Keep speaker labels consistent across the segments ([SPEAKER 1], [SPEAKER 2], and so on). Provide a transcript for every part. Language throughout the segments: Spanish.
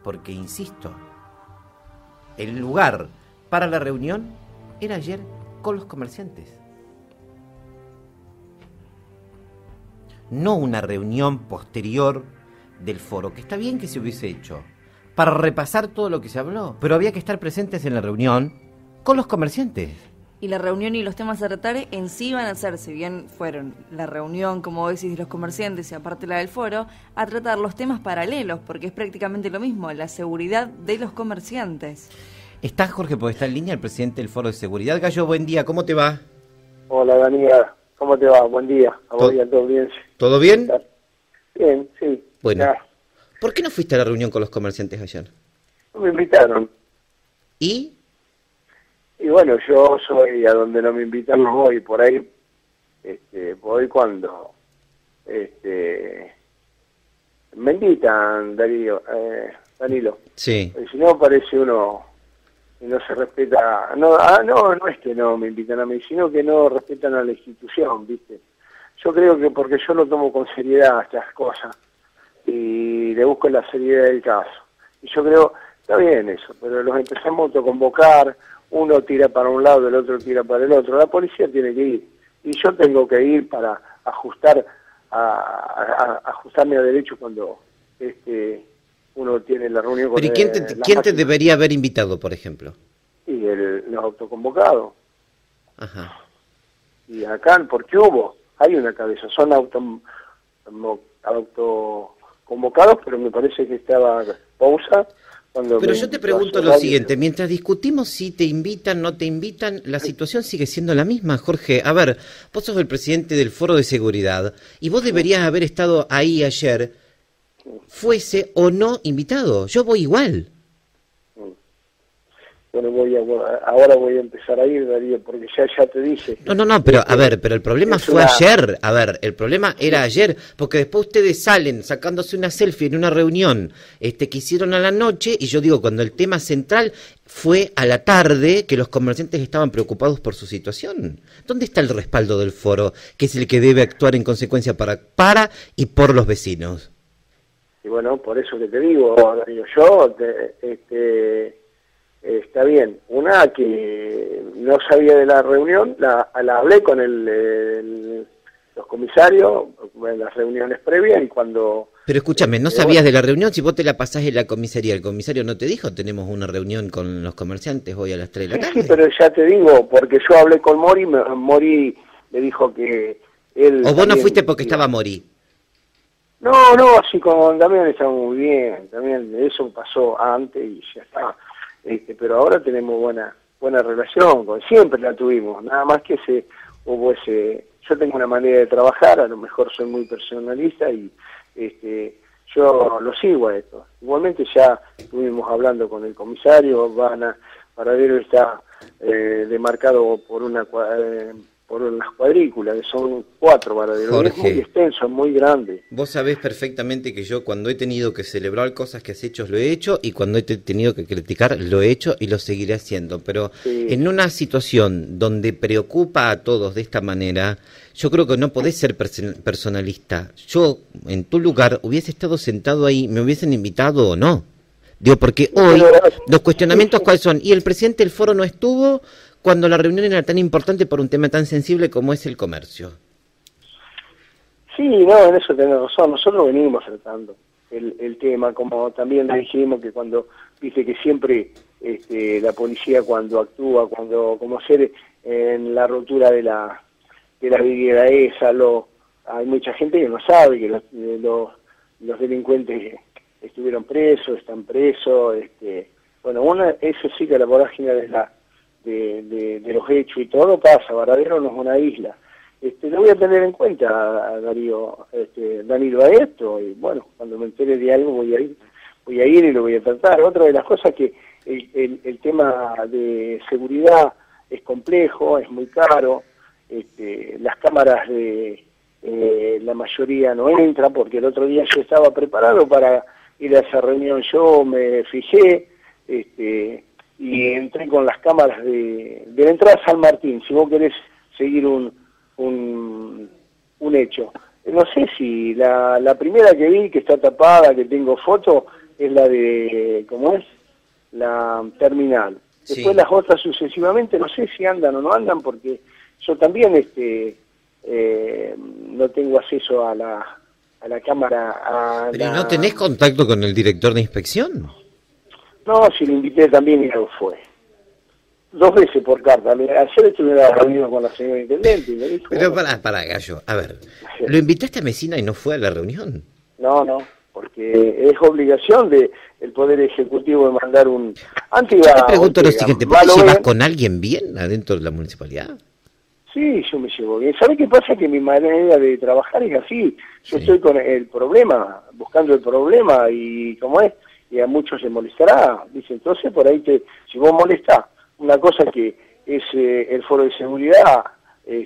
[SPEAKER 1] porque, insisto, el lugar para la reunión era ayer con los comerciantes. No una reunión posterior del foro, que está bien que se hubiese hecho, para repasar todo lo que se habló, pero había que estar presentes en la reunión con los comerciantes.
[SPEAKER 2] Y la reunión y los temas a tratar en sí van a ser, si bien fueron la reunión, como decís, de los comerciantes y aparte la del foro, a tratar los temas paralelos, porque es prácticamente lo mismo, la seguridad de los comerciantes.
[SPEAKER 1] Está Jorge Podestá en línea, el presidente del Foro de Seguridad. Gallo, buen día, ¿cómo te va?
[SPEAKER 3] Hola, Daniel, ¿cómo te va? Buen día, a vos y a toda audiencia.
[SPEAKER 1] ¿Todo bien?
[SPEAKER 3] Bien, sí.
[SPEAKER 1] Bueno,
[SPEAKER 3] Ya.
[SPEAKER 1] ¿Por qué no fuiste a la reunión con los comerciantes ayer?
[SPEAKER 3] No me invitaron.
[SPEAKER 1] ¿Y?
[SPEAKER 3] Y bueno, yo soy a donde no me invitan, no voy. Por ahí voy cuando me invitan, Danilo.
[SPEAKER 1] Sí.
[SPEAKER 3] Si no, parece uno y no se respeta. No, no es que no me invitan a mí, sino que no respetan a la institución, ¿viste? Yo creo que porque yo lo tomo con seriedad estas cosas y le busco la seriedad del caso. Y yo creo, está bien eso, pero los empezamos a autoconvocar, uno tira para un lado, el otro tira para el otro. La policía tiene que ir y yo tengo que ir para ajustarme a derecho cuando uno tiene la reunión con
[SPEAKER 1] ¿Pero quién te debería haber invitado, por ejemplo?
[SPEAKER 3] Y los autoconvocados.
[SPEAKER 1] Ajá.
[SPEAKER 3] Y acá, porque hay una cabeza, son autoconvocados, pero me parece que estaba pausa.
[SPEAKER 1] Pero yo te pregunto lo siguiente, mientras discutimos si te invitan, no te invitan, la situación sigue siendo la misma, Jorge. A ver, vos sos el presidente del Foro de Seguridad y vos deberías haber estado ahí ayer, fuese o no invitado. Yo voy igual.
[SPEAKER 3] Bueno, ahora voy a empezar a ir, Darío, porque ya te dije.
[SPEAKER 1] No, pero a ver, pero el problema fue ayer. A ver, el problema era ayer, porque después ustedes salen sacándose una selfie en una reunión que hicieron a la noche, y yo digo, cuando el tema central fue a la tarde, que los comerciantes estaban preocupados por su situación. ¿Dónde está el respaldo del foro, que es el que debe actuar en consecuencia para y por los vecinos?
[SPEAKER 3] Y bueno, por eso que te digo, Darío, yo está bien. Una que no sabía de la reunión, la hablé con los comisarios en las reuniones previas y cuando...
[SPEAKER 1] Pero escúchame, ¿no sabías de la reunión? Si vos te la pasás en la comisaría, ¿el comisario no te dijo tenemos una reunión con los comerciantes hoy a las 3 de la tarde?
[SPEAKER 3] Sí, pero ya te digo, porque yo hablé con Mori, Mori me dijo que él...
[SPEAKER 1] ¿O vos no fuiste porque estaba Mori?
[SPEAKER 3] No, así con Damián está muy bien, también eso pasó antes y ya está. Pero ahora tenemos buena relación, siempre la tuvimos, nada más que yo tengo una manera de trabajar, a lo mejor soy muy personalista y yo lo sigo a esto. Igualmente ya estuvimos hablando con el comisario, Varadero está demarcado por unas cuadrículas, que son 4 Varaderos,
[SPEAKER 1] Jorge,
[SPEAKER 3] es muy extenso, es muy grande.
[SPEAKER 1] Vos sabés perfectamente que yo cuando he tenido que celebrar cosas que has hecho, lo he hecho, y cuando he tenido que criticar, lo he hecho y lo seguiré haciendo, pero sí. En una situación donde preocupa a todos de esta manera, yo creo que no podés ser personalista. Yo, en tu lugar, hubiese estado sentado ahí, me hubiesen invitado o no. Digo, porque hoy los cuestionamientos cuáles son, y el presidente del foro no estuvo cuando la reunión era tan importante por un tema tan sensible como es el comercio.
[SPEAKER 3] Sí, no, en eso tenés razón. Nosotros venimos tratando el tema, como también dijimos que cuando, viste que siempre la policía cuando actúa, como ser en la rotura de la vidriera esa, hay mucha gente que no sabe que los delincuentes estuvieron presos, están presos, bueno, eso sí que la vorágine de los hechos y todo pasa. Varadero no es una isla. Lo voy a tener en cuenta, Darío, Danilo, a esto, y bueno, cuando me entere de algo voy a ir y lo voy a tratar. Otra de las cosas que el tema de seguridad es complejo, es muy caro, las cámaras la mayoría no entran, porque el otro día yo estaba preparado para ir a esa reunión, yo me fijé, y entré con las cámaras de la entrada a San Martín, si vos querés seguir un hecho. No sé si la primera que vi, que está tapada, que tengo foto, es la de, ¿cómo es? La terminal. Después
[SPEAKER 1] Sí.
[SPEAKER 3] las otras sucesivamente, no sé si andan o no andan, porque yo también no tengo acceso a la cámara.
[SPEAKER 1] ¿Pero no tenés contacto con el director de inspección?
[SPEAKER 3] No, si lo invité también y no fue. 2 veces por carta. Ayer estuve reunido con la señora intendente y me dijo...
[SPEAKER 1] Pero para Gallo, a ver, ¿lo invitaste a Mesina y no fue a la reunión?
[SPEAKER 3] No, porque es obligación del Poder Ejecutivo de mandar un... Antes
[SPEAKER 1] Yo te pregunto lo siguiente, ¿vos te llevas con alguien bien adentro de la municipalidad?
[SPEAKER 3] Sí, yo me llevo bien. ¿Sabe qué pasa? Que mi manera de trabajar es así. Yo estoy con el problema, buscando el problema y como es, y a muchos les molestará. Dice, entonces por ahí si vos molestás una cosa que es el foro de seguridad, es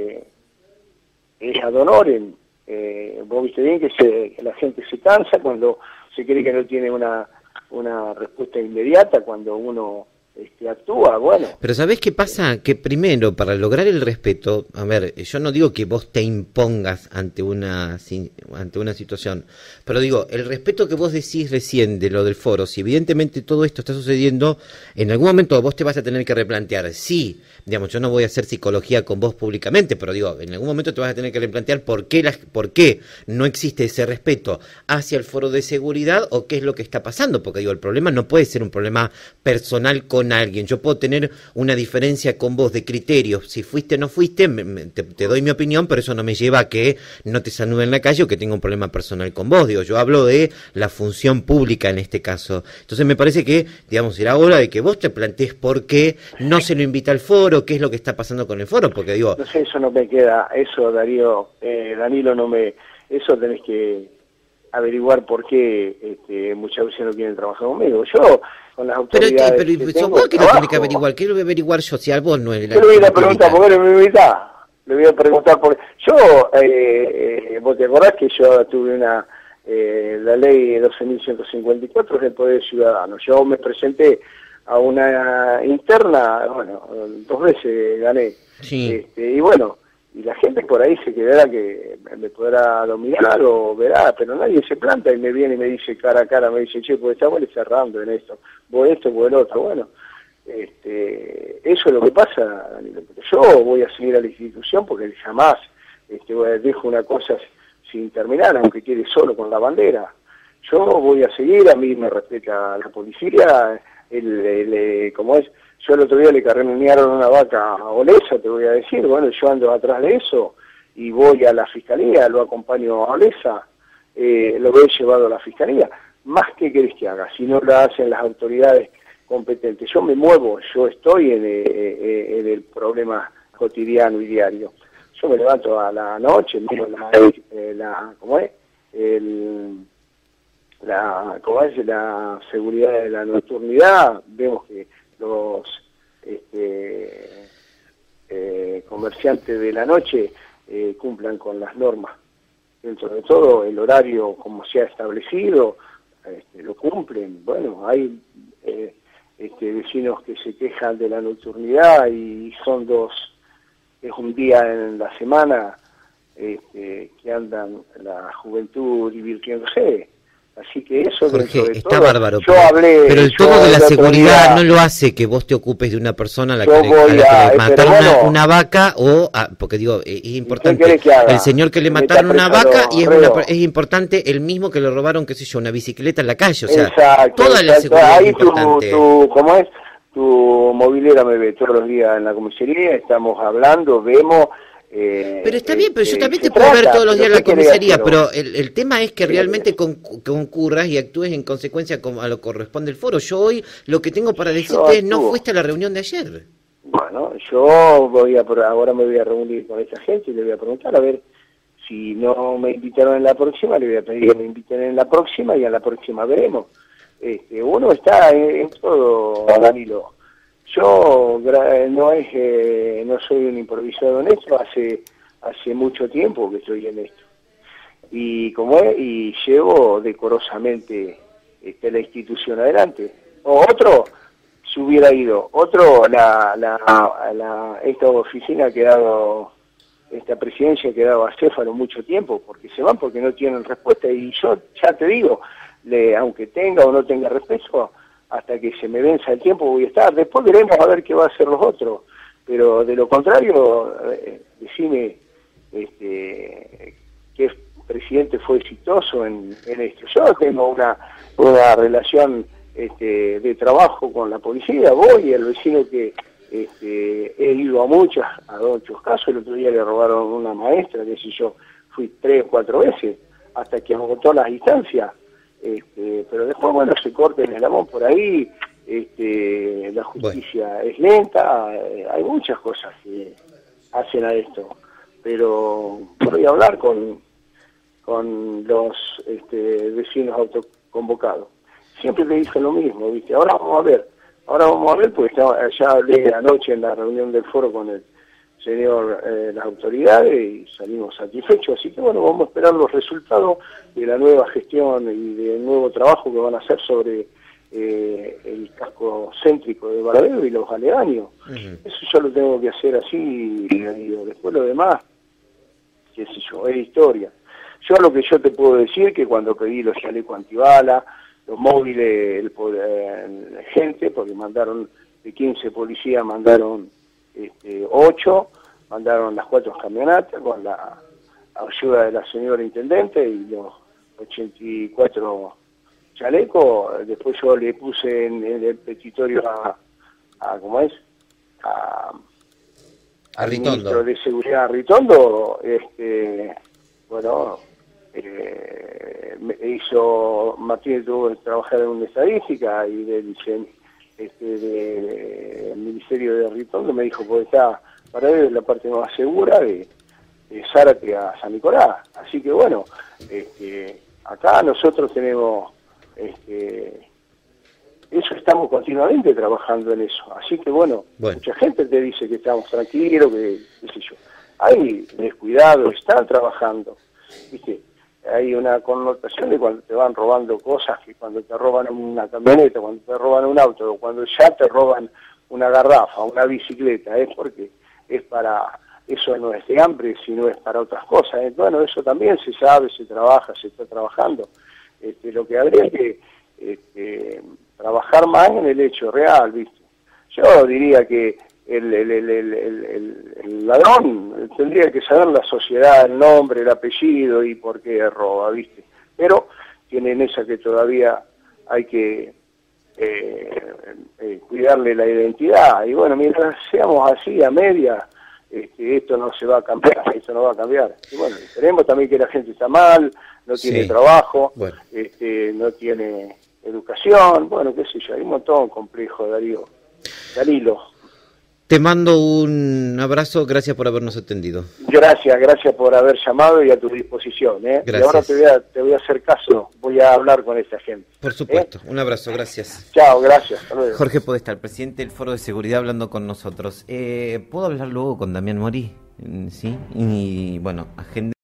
[SPEAKER 3] ad honorem. Vos viste bien que la gente se cansa cuando se cree que no tiene una respuesta inmediata, cuando uno actúa, bueno.
[SPEAKER 1] Pero ¿sabés qué pasa? Que primero, para lograr el respeto, a ver, yo no digo que vos te impongas ante una situación, pero digo, el respeto que vos decís recién de lo del foro, si evidentemente todo esto está sucediendo, en algún momento vos te vas a tener que replantear, sí, digamos, yo no voy a hacer psicología con vos públicamente, pero digo, en algún momento te vas a tener que replantear por qué no existe ese respeto hacia el foro de seguridad o qué es lo que está pasando, porque digo, el problema no puede ser un problema personal con alguien. Yo puedo tener una diferencia con vos de criterios, si fuiste o no fuiste, te doy mi opinión, pero eso no me lleva a que no te salude en la calle o que tenga un problema personal con vos. Digo, yo hablo de la función pública en este caso. Entonces me parece que, digamos, era hora de que vos te plantees por qué no se lo invita al foro, qué es lo que está pasando con el foro, porque digo...
[SPEAKER 3] No sé, eso no me queda, eso Darío, Danilo, eso tenés que averiguar por qué muchas veces no quieren trabajar conmigo. Yo, con las autoridades...
[SPEAKER 1] Pero sos vos que lo tenés que averiguar. ¿Qué lo voy a averiguar yo si a vos no es la...
[SPEAKER 3] Yo le voy a ir a preguntar, ¿por qué no me invitás? Le voy a preguntar por... Yo, vos te acordás que yo tuve la ley 12.154 es del Poder Ciudadano. Yo me presenté a una interna, bueno, 2 veces gané.
[SPEAKER 1] Sí.
[SPEAKER 3] Y bueno, y la gente por ahí se quedará que me podrá dominar o verá, pero nadie se planta y me viene y me dice cara a cara, me dice, che, pues estamos cerrando en esto, vos esto, vos el otro. Bueno, eso es lo que pasa, Danilo. Yo voy a seguir a la institución porque jamás dejo una cosa sin terminar, aunque quede solo con la bandera. Yo voy a seguir, a mí me respeta la policía, como es, yo el otro día le carrenearon una vaca a Olesa, te voy a decir, bueno, yo ando atrás de eso y voy a la fiscalía, lo acompaño a Olesa, lo he llevado a la fiscalía. Más que querés que haga, si no lo hacen las autoridades competentes. Yo me muevo, yo estoy en el problema cotidiano y diario. Yo me levanto a la noche, miro la seguridad de la nocturnidad, vemos que los comerciantes de la noche cumplan con las normas. Dentro de todo, el horario como se ha establecido, lo cumplen. Bueno, hay vecinos que se quejan de la nocturnidad y es un día en la semana que andan la juventud divirtiéndose. Así que eso,
[SPEAKER 1] Jorge, está
[SPEAKER 3] todo,
[SPEAKER 1] bárbaro, pero el tono de la seguridad no lo hace que vos te ocupes de una persona a la que le mataron una vaca porque digo, es importante el señor que le mataron una vaca y es importante el mismo que le robaron, qué sé yo, una bicicleta en la calle, o sea, toda la seguridad
[SPEAKER 3] ahí
[SPEAKER 1] es importante.
[SPEAKER 3] ¿Cómo es? Tu movilera me ve todos los días en la comisaría, estamos hablando, vemos...
[SPEAKER 1] pero está bien, pero yo también te puedo ver todos los días en la comisaría, pero el tema es que realmente concurras y actúes en consecuencia a lo que corresponde el foro. Yo hoy lo que tengo para decirte es no fuiste a la reunión de ayer.
[SPEAKER 3] Bueno, yo ahora me voy a reunir con esa gente y le voy a preguntar a ver si no me invitaron en la próxima, le voy a pedir que me inviten en la próxima y a la próxima veremos. Uno está en todo, Danilo. Yo no soy un improvisado en esto, hace mucho tiempo que estoy en esto. Y y llevo decorosamente la institución adelante. O otro se hubiera ido, esta oficina ha quedado, esta presidencia ha quedado acéfalo mucho tiempo, porque se van porque no tienen respuesta. Y yo ya te digo, aunque tenga o no tenga respeto, hasta que se me venza el tiempo voy a estar. Después veremos a ver qué va a hacer los otros, pero de lo contrario, decime qué presidente fue exitoso en esto. Yo tengo una relación de trabajo con la policía, voy, el vecino que he ido a muchos casos. El otro día le robaron una maestra, qué sé yo, fui 3 o 4 veces, hasta que agotó las distancias. Pero después, bueno, se corta el eslabón por ahí, la justicia es lenta, hay muchas cosas que hacen a esto, pero voy a hablar con los vecinos autoconvocados. Siempre te dicen lo mismo, ¿viste? Ahora vamos a ver, porque ya hablé anoche en la reunión del foro con el señor, las autoridades, y salimos satisfechos, así que bueno, vamos a esperar los resultados de la nueva gestión y del nuevo trabajo que van a hacer sobre el casco céntrico de Varadero y los aledaños. Eso yo lo tengo que hacer así, digo. Después lo demás, qué sé yo, es historia. Yo lo que yo te puedo decir, que cuando pedí los chalecos antibala, los móviles, gente, porque mandaron de 15 policías, mandaron 8, mandaron las 4 camionetas con la ayuda de la señora intendente y los 84 chalecos. Después yo le puse en el petitorio ¿cómo es? Al ministro de Seguridad, a Ritondo, bueno, Martínez tuvo que trabajar en una estadística y del Ministerio de Ritondo me dijo, pues está para él la parte más segura de Zárate a San Nicolás. Así que bueno, acá nosotros tenemos eso, estamos continuamente trabajando en eso. Así que bueno, mucha gente te dice que estamos tranquilos, que qué sé yo. Hay descuidado, están trabajando, ¿viste? Hay una connotación de cuando te van robando cosas, que cuando te roban una camioneta, cuando te roban un auto, o cuando ya te roban una garrafa, una bicicleta, es porque es para, eso no es de hambre, sino es para otras cosas. Bueno, eso también se sabe, se trabaja, se está trabajando. Lo que habría que trabajar más en el hecho real, ¿viste? Yo diría que el ladrón tendría que saber la sociedad, el nombre, el apellido y por qué roba, ¿viste? Pero tienen esa que todavía hay que cuidarle la identidad. Y bueno, mientras seamos así a media, esto no se va a cambiar, esto no va a cambiar. Y bueno, esperemos también que la gente está mal, no tiene trabajo, no tiene educación, bueno, qué sé yo, hay un montón complejo, Danilo.
[SPEAKER 1] Te mando un abrazo, gracias por habernos atendido.
[SPEAKER 3] Gracias por haber llamado y a tu disposición. Y ahora te voy a hacer caso, voy a hablar con esta gente.
[SPEAKER 1] Por supuesto, un abrazo, gracias.
[SPEAKER 3] Chao, gracias. Hasta luego.
[SPEAKER 1] Jorge Podestá, el presidente del Foro de Seguridad, hablando con nosotros. ¿Puedo hablar luego con Damián Mori? Sí, y bueno, agenda.